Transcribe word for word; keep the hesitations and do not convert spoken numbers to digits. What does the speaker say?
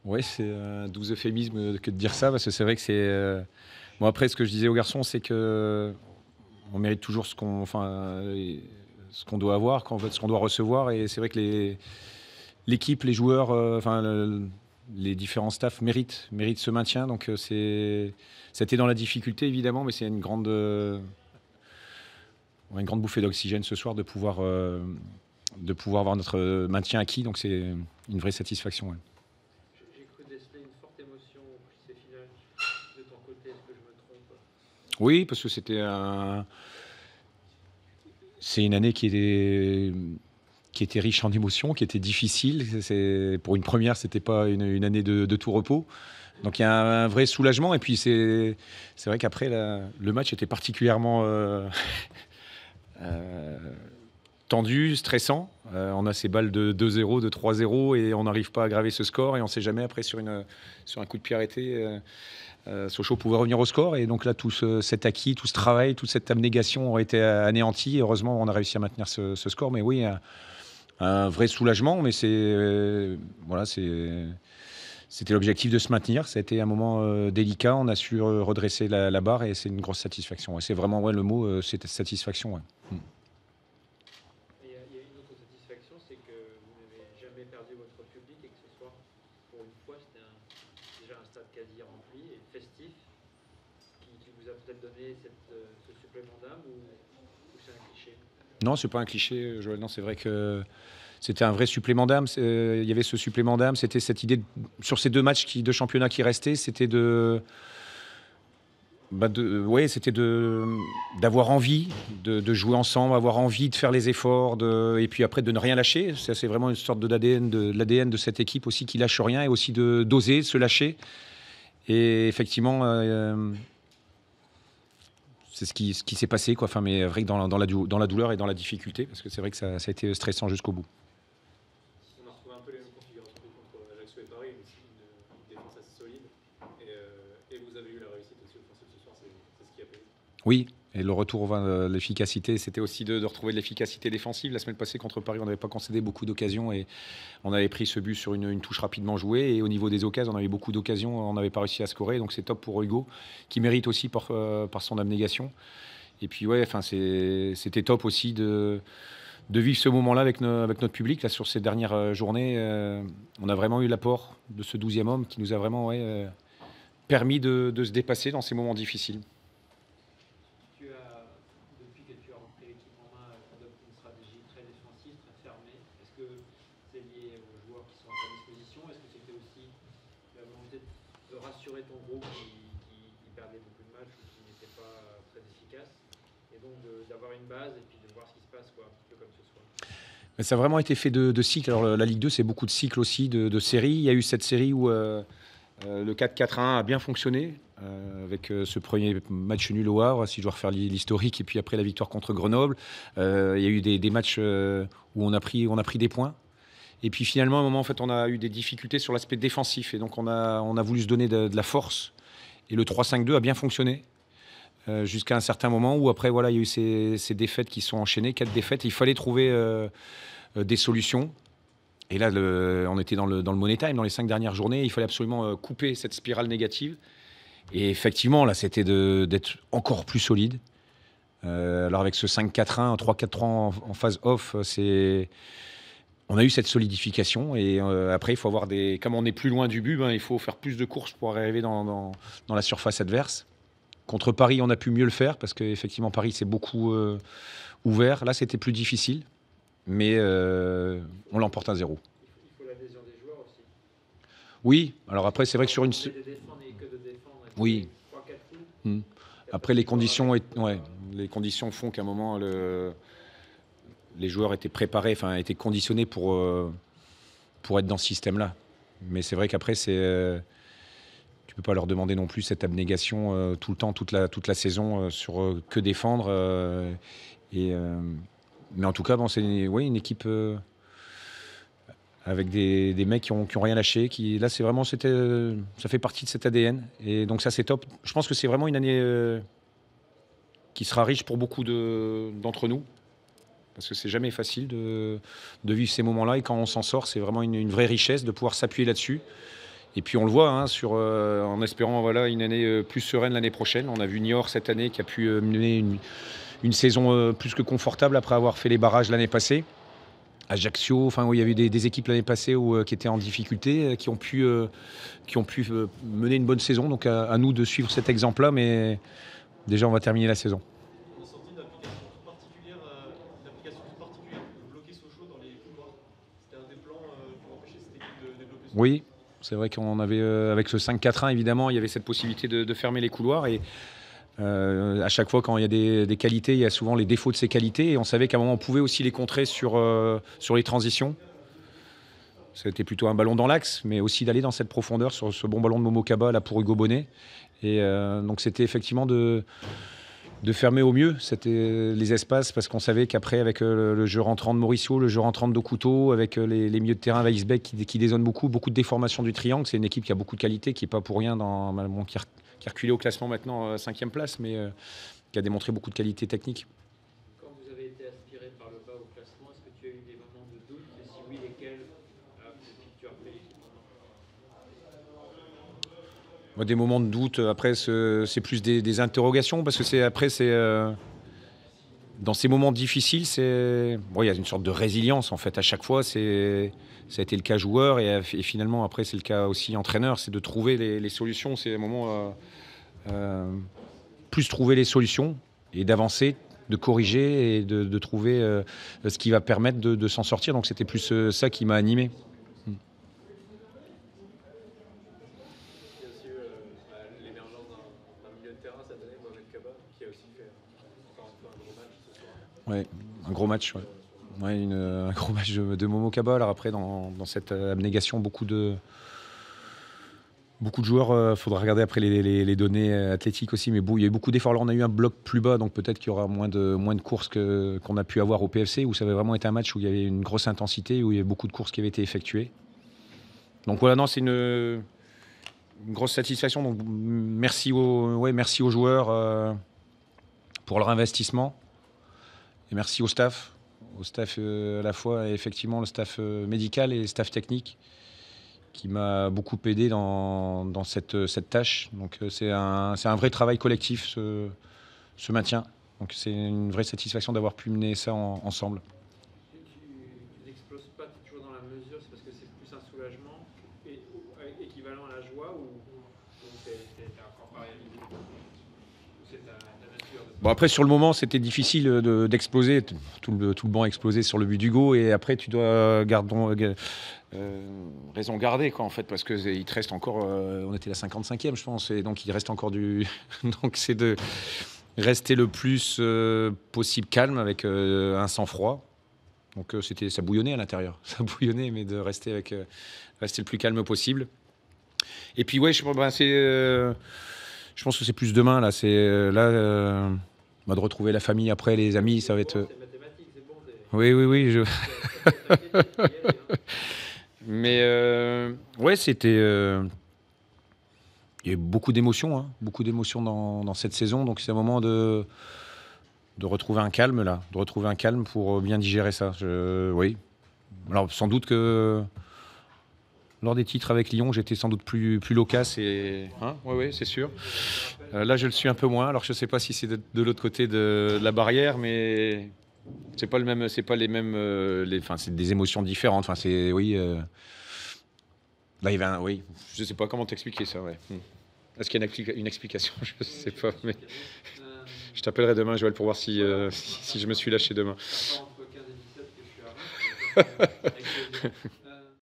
Oui, c'est un doux euphémisme que de dire ça, parce que c'est vrai que c'est. euh, Bon, après, ce que je disais aux garçons, c'est que on mérite toujours ce qu'on, enfin, euh, ce qu'on doit avoir, qu'en fait, ce qu'on doit recevoir. Et c'est vrai que les, l'équipe, les joueurs, euh, enfin, le- les différents staffs méritent, méritent ce maintien. Donc, euh, c'est, c'était dans la difficulté, évidemment, mais c'est une grande, euh, une grande bouffée d'oxygène ce soir de pouvoir, euh, de pouvoir avoir notre maintien acquis. Donc, c'est une vraie satisfaction. Ouais. J'ai j'ai cru déceler une forte émotion au ces finales de ton côté, est-ce que je me trompe? Oui, parce que c'était un, c'est une année qui était, qui était riche en émotions, qui était difficile. C'est, pour une première, c'était pas une, une année de, de tout repos. Donc il y a un, un vrai soulagement. Et puis c'est, c'est vrai qu'après, la- le match était particulièrement euh, euh, tendu, stressant. Euh, on a ces balles de deux zéro, de trois zéro et on n'arrive pas à graver ce score. Et on ne sait jamais après sur, une, sur un coup de pied arrêté. Euh, euh, Sochaux pouvait revenir au score. Et donc là, tout ce, cet acquis, tout ce travail, toute cette abnégation aurait été anéanti. Heureusement, on a réussi à maintenir ce, ce score. Mais oui, un, un vrai soulagement. Mais c'est. Euh, voilà, c'est. C'était l'objectif de se maintenir. Ça a été un moment euh, délicat. On a su euh, redresser la, la barre et c'est une grosse satisfaction. Ouais, c'est vraiment ouais, le mot, euh, c'était satisfaction. Ouais. Mm. Et il y, a il y a une autre satisfaction, c'est que vous n'avez jamais perdu votre public et que ce soit, pour une fois, c'était un- déjà un stade quasi rempli et festif qui, qui vous a peut-être donné cette, euh, ce supplément d'âme ou, ou c'est un cliché? Non, c'est pas un cliché, Joël. Non, c'est vrai que c'était un vrai supplément d'âme. C'est- euh, Il y avait ce supplément d'âme. C'était cette idée de- sur ces deux matchs qui, de championnat qui restaient, c'était de, bah de, ouais, c'était de d'avoir envie de, de jouer ensemble, avoir envie de faire les efforts, de, et puis après de ne rien lâcher. Ça, c'est vraiment une sorte de l'A D N de, de l'A D N de cette équipe aussi qui lâche rien et aussi de d'oser se lâcher. Et effectivement, euh, c'est ce qui, ce qui s'est passé, quoi. Enfin, mais vrai que dans la, dans la, dou- dans la douleur et dans la difficulté, parce que c'est vrai que ça, ça a été stressant jusqu'au bout. On a retrouvé un peu les mêmes configurations que contre Ajaccio et Paris, aussi une, une défense assez solide. Et, euh, et vous avez eu la réussite aussi offensive ce soir, c'est c'est ce qui a payé. Oui, et le retour vers l'efficacité, c'était aussi de, de retrouver de l'efficacité défensive. La semaine passée contre Paris, on n'avait pas concédé beaucoup d'occasions et on avait pris ce but sur une, une touche rapidement jouée. Et au niveau des occasions, on avait beaucoup d'occasions, on n'avait pas réussi à scorer. Donc c'est top pour Hugo, qui mérite aussi par, euh, par son abnégation. Et puis ouais, enfin c'est- c'était top aussi de, de vivre ce moment-là avec, no- avec notre public. Là, sur ces dernières euh, journées, euh, on a vraiment eu l'apport de ce douzième homme qui nous a vraiment ouais, euh, permis de, de se dépasser dans ces moments difficiles. Tu as, depuis que tu as repris l'équipe en main, adopté une stratégie très défensive, très fermée. Est-ce que c'est lié aux joueurs qui sont à ta disposition? Est-ce que c'était aussi la volonté de rassurer ton groupe qui, qui, qui perdait beaucoup de matchs ou qui n'était pas très efficace? Et donc de- d'avoir une base et puis de voir ce qui se passe, quoi, un petit peu comme ce soir. Mais ça a vraiment été fait de, de cycles. Alors, la Ligue deux, c'est beaucoup de cycles aussi, de, de séries. Il y a eu cette série où euh, euh, le quatre quatre un a bien fonctionné, euh, avec euh, ce premier match nul au Havre, si je dois refaire l'historique, et puis après la victoire contre Grenoble. Euh, il y a eu des, des matchs euh, où on a, pris, on a pris des points. Et puis finalement, à un moment, en fait, on a eu des difficultés sur l'aspect défensif. Et donc, on a, on a voulu se donner de, de la force. Et le trois cinq deux a bien fonctionné. Euh, jusqu'à un certain moment où après, voilà, il y a eu ces, ces défaites qui sont enchaînées, quatre défaites. Il fallait trouver euh, euh, des solutions. Et là, le- on était dans le, dans le money time, dans les cinq dernières journées. Il fallait absolument euh, couper cette spirale négative. Et effectivement, là, c'était de- d'être encore plus solide. Euh, alors avec ce cinq quatre un, trois quatre trois en, en phase off, c'est, on a eu cette solidification. Et euh, après, il faut avoir des, comme on est plus loin du but, ben, il faut faire plus de courses pour arriver dans, dans- dans la surface adverse. Contre Paris, on a pu mieux le faire parce qu'effectivement, Paris s'est beaucoup euh, ouvert. Là, c'était plus difficile, mais euh, on l'emporte à zéro. Il faut, il faut l'adhésion des joueurs aussi. Oui, alors après, c'est vrai que sur une. Demander de défendre et que de défendre et de Oui. jouer trois quatre coups. Hmm. Il n'y a pas Après, de les joueurs conditions, avec est- qui ouais, pas. les conditions font qu'à un moment, le- les joueurs étaient préparés, enfin, étaient conditionnés pour, euh, pour être dans ce système-là. Mais c'est vrai qu'après, c'est, euh, tu peux pas leur demander non plus cette abnégation euh, tout le temps, toute la, toute la saison, euh, sur euh, que défendre. euh, et, euh, mais en tout cas, bon, c'est ouais, une équipe euh, avec des, des mecs qui ont, qui ont rien lâché. Qui, là, c'est vraiment, c'était, euh, ça fait partie de cet A D N. Et donc ça, c'est top. Je pense que c'est vraiment une année euh, qui sera riche pour beaucoup de, d'entre nous. Parce que c'est jamais facile de, de vivre ces moments-là. Et quand on s'en sort, c'est vraiment une, une vraie richesse de pouvoir s'appuyer là-dessus Et puis on le voit, hein, sur, euh, en espérant voilà, une année euh, plus sereine l'année prochaine. On a vu Niort cette année qui a pu euh, mener une, une saison euh, plus que confortable après avoir fait les barrages l'année passée. Ajaccio, enfin, où il y avait des, des équipes l'année passée où, euh, qui étaient en difficulté, euh, qui ont pu, euh, qui ont pu euh, mener une bonne saison. Donc à, à nous de suivre cet exemple-là, mais déjà on va terminer la saison. On a sorti une application particulière, euh, une application particulière pour bloquer Sochaux dans les couloirs. C'était un des plans euh, pour empêcher cette équipe de développer Sochaux. Oui, c'est vrai qu'on avait, euh, avec ce cinq quatre un, évidemment, il y avait cette possibilité de, de fermer les couloirs. Et euh, à chaque fois, quand il y a des, des qualités, il y a souvent les défauts de ces qualités. Et on savait qu'à un moment, on pouvait aussi les contrer sur, euh, sur les transitions. C'était plutôt un ballon dans l'axe, mais aussi d'aller dans cette profondeur sur ce bon ballon de Momo Kaba là pour Hugo Bonnet. Et euh, donc c'était effectivement de, de fermer au mieux c'était les espaces, parce qu'on savait qu'après, avec euh, le jeu rentrant de Mauricio, le jeu rentrant de Dokuto, avec euh, les, les milieux de terrain Weisbeck qui, qui dézonent beaucoup, beaucoup de déformations du triangle. C'est une équipe qui a beaucoup de qualité, qui n'est pas pour rien, dans, bon, qui, a, qui a reculé au classement maintenant, euh, cinquième place, mais euh, qui a démontré beaucoup de qualité technique. Quand vous avez été aspiré par le bas au classement, est-ce que tu as eu des moments de doute? Et si oui, lesquels euh, depuis que tu as repris l'équipe maintenant? Des moments de doute, après c'est plus des, des interrogations, parce que c'est après c'est euh, dans ces moments difficiles, c'est bon, il y a une sorte de résilience en fait à chaque fois. C'est ça a été le cas joueur et, et finalement après c'est le cas aussi entraîneur, c'est de trouver les, les solutions. C'est un moment euh, euh, plus trouver les solutions et d'avancer, de corriger et de, de trouver euh, ce qui va permettre de, de s'en sortir. Donc c'était plus euh, ça qui m'a animé. Ouais, un gros match, ouais. Ouais, une, un gros match de, de Momo Kaba. Alors après, dans, dans cette abnégation, beaucoup de, beaucoup de joueurs. Il euh, faudra regarder après les, les, les données athlétiques aussi, mais bon, il y a eu beaucoup d'efforts. Alors on a eu un bloc plus bas, donc peut-être qu'il y aura moins de, moins de courses que, qu'on a pu avoir au P F C, où ça avait vraiment été un match où il y avait une grosse intensité, où il y avait beaucoup de courses qui avaient été effectuées. Donc voilà, non, c'est une, une grosse satisfaction. Donc merci aux, ouais, merci aux joueurs euh, pour leur investissement. Et merci au staff, au staff euh, à la fois, effectivement, le staff euh, médical et le staff technique, qui m'a beaucoup aidé dans, dans cette, cette tâche. Donc euh, c'est un, c'est un vrai travail collectif, ce, ce maintien. Donc c'est une vraie satisfaction d'avoir pu mener ça en, ensemble. Tu, tu n'exploses pas toujours dans la mesure, c'est parce que c'est plus un soulagement et, équivalent à la joie, ou, ou c'est encore pareil à l'idée? Bon, après, sur le moment, c'était difficile de, d'exploser. Tout le, tout le banc a explosé sur le but d'Hugo. Et après, tu dois gardons, euh, raison garder, quoi, en fait, parce qu'il te reste encore. Euh, on était la cinquante-cinquième, je pense. Et donc, il reste encore du. Donc, c'est de rester le plus euh, possible calme, avec euh, un sang-froid. Donc, euh, c'était, ça bouillonnait à l'intérieur. Ça bouillonnait, mais de rester, avec, euh, rester le plus calme possible. Et puis, ouais, je, ben, c'est. Euh, je pense que c'est plus demain, là. C'est là. Euh, de retrouver la famille après, les amis, ça va être. C'est mathématique, c'est bon. Oui, oui, oui. Je... Mais euh, ouais, c'était. Euh... Il y a eu beaucoup d'émotions, hein, beaucoup d'émotions dans, dans cette saison. Donc c'est un moment de de retrouver un calme là, de retrouver un calme pour bien digérer ça. Je... Oui. Alors sans doute que lors des titres avec Lyon, j'étais sans doute plus, plus loquace. Et... Hein, oui, oui, c'est sûr. Euh, là, je le suis un peu moins. Alors, je ne sais pas si c'est de, de l'autre côté de, de la barrière, mais c'est pas le même, c'est pas les mêmes. Euh, les, enfin, c'est des émotions différentes. Enfin, c'est oui. Euh... Là, il y avait un, oui. Je ne sais pas comment t'expliquer ça. Ouais. Hmm. Est-ce qu'il y a une, expli- une explication? Je ne sais pas. Mais je t'appellerai demain, Joël, pour voir si, euh, si, si je me suis lâché demain. Entre quinze et dix-sept que je suis à